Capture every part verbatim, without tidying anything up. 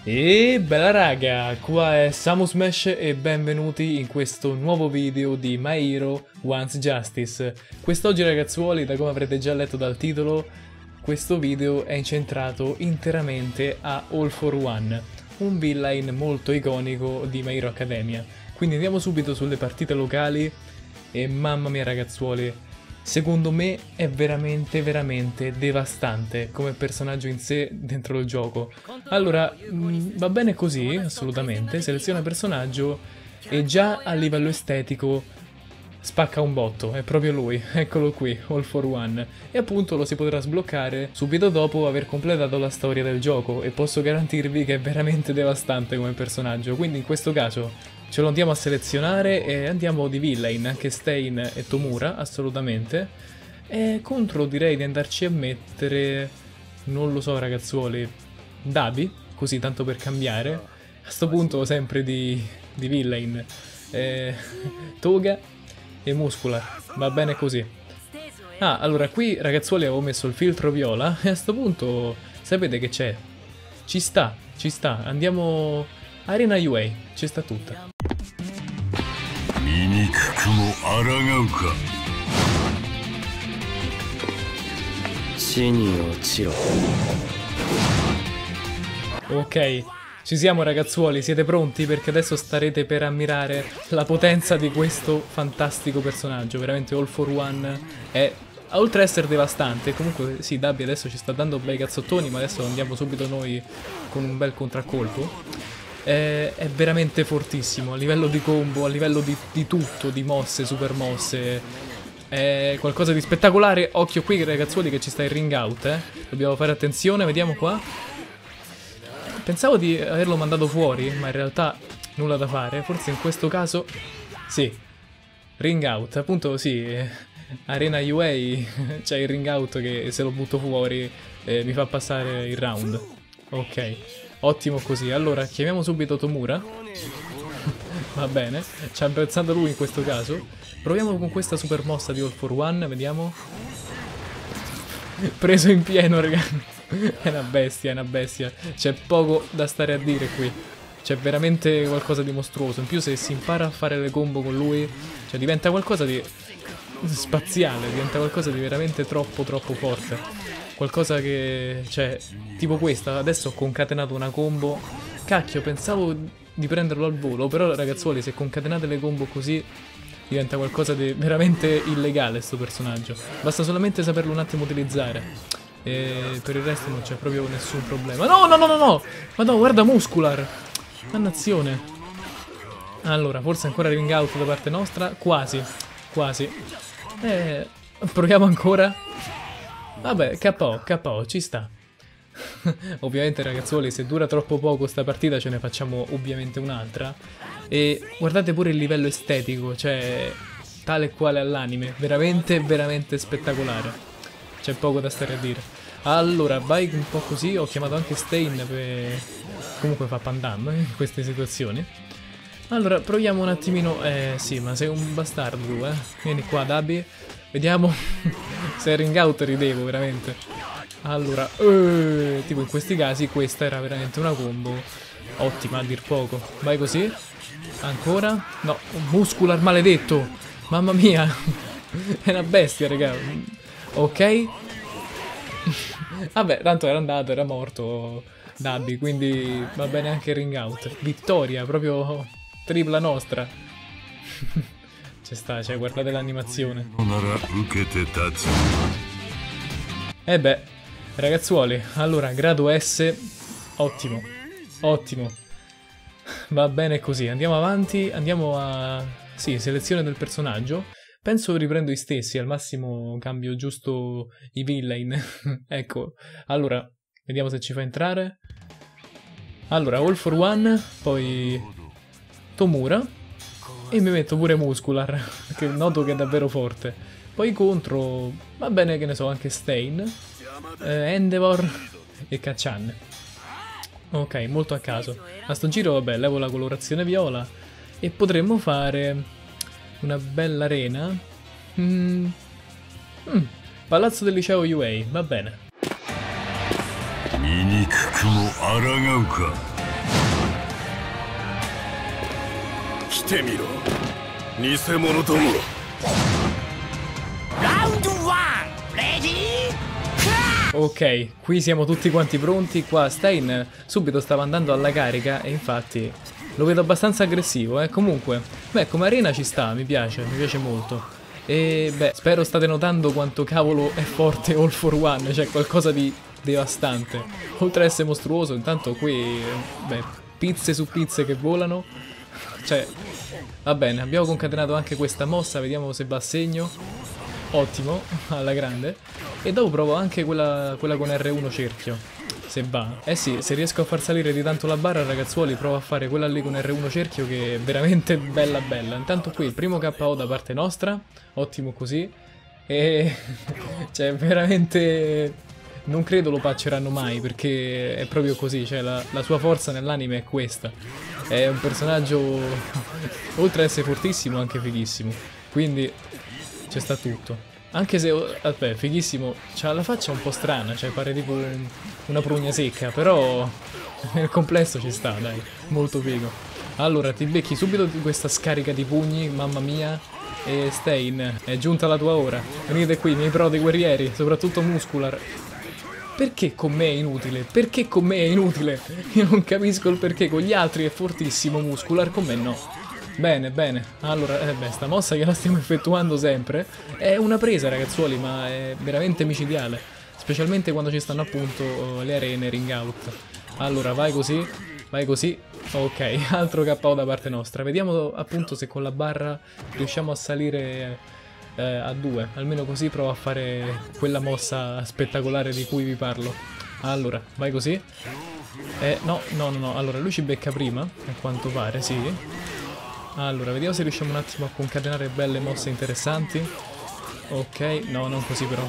E bella raga, qua è Samusmash e benvenuti in questo nuovo video di My Hero Wants Justice. Quest'oggi ragazzuoli, da come avrete già letto dal titolo, questo video è incentrato interamente a All for One, un villain molto iconico di My Hero Academia. Quindi andiamo subito sulle partite locali e mamma mia ragazzuoli, secondo me è veramente veramente devastante come personaggio in sé dentro il gioco. Allora, mh, va bene così, assolutamente, seleziona personaggio e già a livello estetico spacca un botto, è proprio lui, eccolo qui, All for One. E appunto lo si potrà sbloccare subito dopo aver completato la storia del gioco e posso garantirvi che è veramente devastante come personaggio, quindi in questo caso ce lo andiamo a selezionare e andiamo di villain, anche Stain e Tomura, assolutamente. E contro direi di andarci a mettere, non lo so ragazzuoli, Dabi, così tanto per cambiare. A sto punto sempre di, di villain, eh, Toga e Muscular, va bene così. Ah, allora qui ragazzuoli avevo messo il filtro viola e a sto punto sapete che c'è? Ci sta, ci sta, andiamo Arena U A, ci sta tutta. Ok, ci siamo ragazzuoli, siete pronti? Perché adesso starete per ammirare la potenza di questo fantastico personaggio. Veramente All for One è, oltre ad essere devastante, comunque sì, Dabi adesso ci sta dando bei cazzottoni, ma adesso andiamo subito noi con un bel contraccolpo. È, è veramente fortissimo a livello di combo, a livello di, di tutto, di mosse, super mosse. È qualcosa di spettacolare. Occhio qui ragazzuoli che ci sta il ring out, eh. Dobbiamo fare attenzione, vediamo qua. Pensavo di averlo mandato fuori, ma in realtà nulla da fare. Forse in questo caso sì, ring out, appunto sì. Arena U A c'è il ring out che se lo butto fuori eh, mi fa passare il round. Ok, ottimo così. Allora chiamiamo subito Tomura. Va bene, ci ha pensato lui in questo caso. Proviamo con questa super mossa di All for One, vediamo. Preso in pieno, raga. È una bestia, è una bestia. C'è poco da stare a dire qui. C'è veramente qualcosa di mostruoso. In più se si impara a fare le combo con lui, cioè diventa qualcosa di spaziale, diventa qualcosa di veramente troppo troppo forte. Qualcosa che, cioè, tipo questa. Adesso ho concatenato una combo. Cacchio, pensavo di prenderlo al volo, però ragazzuoli, se concatenate le combo così diventa qualcosa di veramente illegale sto personaggio. Basta solamente saperlo un attimo utilizzare. E per il resto non c'è proprio nessun problema. No, no, no, no, no! Ma no, guarda Muscular! Dannazione. Allora, forse ancora ring out da parte nostra. Quasi, quasi. Eh, proviamo ancora. Vabbè, K O, K O, ci sta. Ovviamente ragazzuoli, se dura troppo poco sta partita ce ne facciamo ovviamente un'altra. E guardate pure il livello estetico, cioè tale e quale all'anime. Veramente, veramente spettacolare. C'è poco da stare a dire. Allora, vai un po' così. Ho chiamato anche Stain per... comunque fa pandan in queste situazioni. Allora, proviamo un attimino. Eh sì, ma sei un bastardo tu, eh. Vieni qua, Dabi. Vediamo. Se è ring out ridevo, veramente. Allora, eh, tipo in questi casi questa era veramente una combo ottima a dir poco. Vai così. Ancora. No, Muscular maledetto. Mamma mia. È una bestia, raga. Ok. Vabbè, tanto era andato, era morto Dabi, quindi va bene anche il ring out. Vittoria, proprio tripla nostra. Ci sta, cioè, guardate l'animazione. E beh, ragazzuoli, allora, grado S, ottimo, ottimo. Va bene così, andiamo avanti, andiamo a... sì, selezione del personaggio. Penso riprendo i stessi, al massimo cambio giusto i villain. Ecco, allora, vediamo se ci fa entrare. Allora, All for One, poi Tomura, e mi metto pure Muscular, che noto che è davvero forte. Poi contro, va bene che ne so, anche Stain, eh, Endeavor e Kacchan. Ok, molto a caso. A sto giro, vabbè, levo la colorazione viola e potremmo fare... una bella arena. Mm. Mm. Palazzo del liceo U A, va bene. Ok, qui siamo tutti quanti pronti. Qua Stein subito stava andando alla carica e infatti lo vedo abbastanza aggressivo, eh. Comunque, beh, come arena ci sta, mi piace, mi piace molto. E beh, spero state notando quanto cavolo è forte All for One, cioè qualcosa di devastante. Oltre ad essere mostruoso, intanto qui, beh, pizze su pizze che volano. Cioè, va bene, abbiamo concatenato anche questa mossa, vediamo se va a segno. Ottimo, alla grande. E dopo provo anche quella, quella con R uno cerchio, se va. Eh sì, se riesco a far salire di tanto la barra, ragazzuoli, provo a fare quella lì con R uno cerchio che è veramente bella bella. Intanto qui il primo K O da parte nostra, ottimo così. E cioè veramente non credo lo patcheranno mai, perché è proprio così, cioè la, la sua forza nell'anime è questa. È un personaggio, oltre ad essere fortissimo, anche fighissimo. Quindi c'è sta tutto. Anche se, vabbè, fighissimo, c'ha la faccia un po' strana, cioè pare tipo un, una prugna secca, però nel complesso ci sta, dai, molto figo. Allora, ti becchi subito di questa scarica di pugni, mamma mia, e Stein, è giunta la tua ora. Venite qui, miei prodi guerrieri, soprattutto Muscular. Perché con me è inutile? Perché con me è inutile? Io non capisco il perché, con gli altri è fortissimo Muscular, con me no. Bene, bene, allora, eh beh, sta mossa che la stiamo effettuando sempre è una presa, ragazzuoli, ma è veramente micidiale, specialmente quando ci stanno appunto uh, le arene ring out. Allora, vai così, vai così, ok, altro K O da parte nostra. Vediamo appunto se con la barra riusciamo a salire eh, a due, almeno così provo a fare quella mossa spettacolare di cui vi parlo. Allora, vai così. Eh, no, no, no, no, allora lui ci becca prima, a quanto pare, sì. Allora, vediamo se riusciamo un attimo a concatenare belle mosse interessanti. Ok, no, non così però.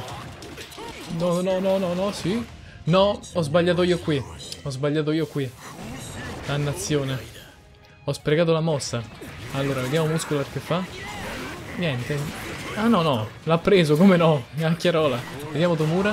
No, no, no, no, no, sì. No, ho sbagliato io qui. Ho sbagliato io qui. Dannazione. Ho sprecato la mossa. Allora, vediamo Muscular che fa. Niente. Ah, no, no. L'ha preso, come no? Chiarola. Vediamo Tomura.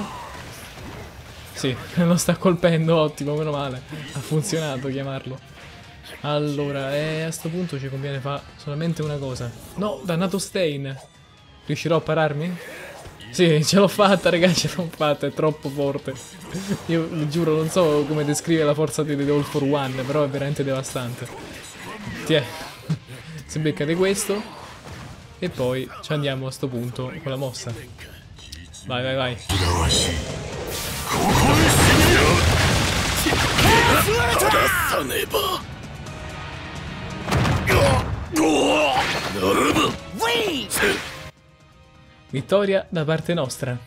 Sì, lo sta colpendo, ottimo, meno male. Ha funzionato chiamarlo. Allora, eh, a sto punto ci conviene fare solamente una cosa. No, dannato Stein. Riuscirò a pararmi? Sì, ce l'ho fatta, ragazzi, ce l'ho fatta, è troppo forte. Io vi giuro, non so come descrive la forza di The All for One, però è veramente devastante. Tiè, se beccate questo. E poi ci andiamo a sto punto con la mossa. Vai, vai, vai. Vittoria da parte nostra.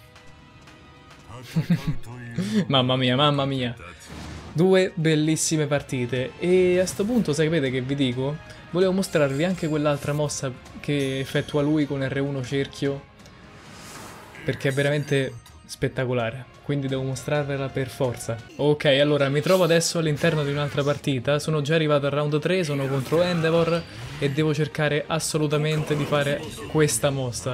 Mamma mia, mamma mia. Due bellissime partite. E a sto punto sapete che vi dico? Volevo mostrarvi anche quell'altra mossa che effettua lui con R uno cerchio, perché è veramente spettacolare. Quindi devo mostrarvela per forza. Ok, allora mi trovo adesso all'interno di un'altra partita. Sono già arrivato al round tre, sono contro Endeavor e devo cercare assolutamente di fare questa mossa.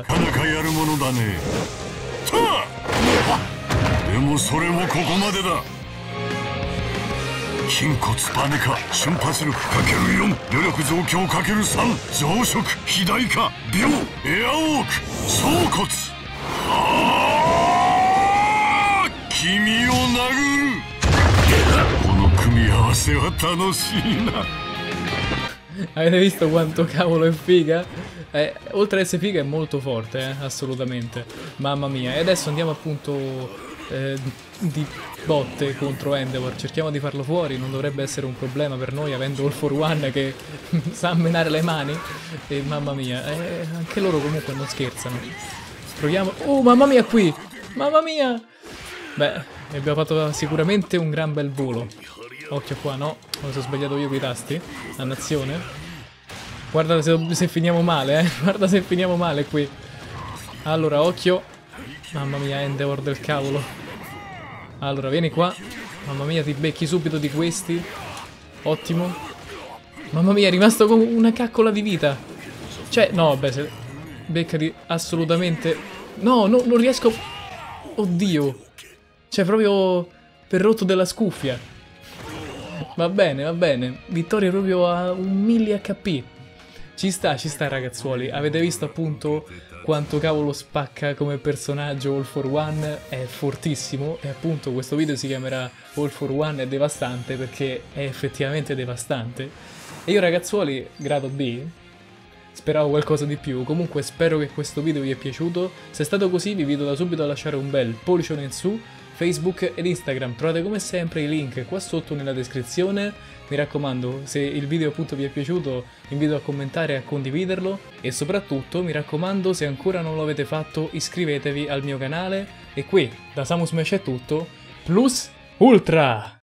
Avete visto quanto cavolo è figa? Eh, oltre ad essere figa è molto forte, eh, assolutamente. Mamma mia. E adesso andiamo appunto eh, di botte contro Endeavor. Cerchiamo di farlo fuori, non dovrebbe essere un problema per noi avendo All for One che sa menare le mani. E mamma mia, eh, anche loro comunque non scherzano. Proviamo. Oh, mamma mia qui! Mamma mia! Beh, abbiamo fatto sicuramente un gran bel volo. Occhio qua, no? Mi sono sbagliato io con i tasti. Dannazione. Guarda se, se finiamo male, eh. Guarda se finiamo male qui. Allora, occhio. Mamma mia, Endeavor del cavolo. Allora, vieni qua. Mamma mia, ti becchi subito di questi. Ottimo. Mamma mia, è rimasto con una caccola di vita. Cioè, no, vabbè, se... beccati assolutamente... No, no, non riesco... Oddio. Cioè, proprio per rotto della scuffia. Va bene, va bene. Vittoria proprio a un milli H P. Ci sta, ci sta ragazzuoli, avete visto appunto quanto cavolo spacca come personaggio All for One, è fortissimo e appunto questo video si chiamerà All for One è devastante perché è effettivamente devastante. E io ragazzuoli, grado B, speravo qualcosa di più, comunque spero che questo video vi è piaciuto, se è stato così vi invito da subito a lasciare un bel pollicione in su. Facebook ed Instagram trovate come sempre i link qua sotto nella descrizione. Mi raccomando, se il video appunto vi è piaciuto, invito a commentare e a condividerlo e soprattutto mi raccomando, se ancora non lo avete fatto, iscrivetevi al mio canale. E qui da Samus Mesh è tutto, plus ultra!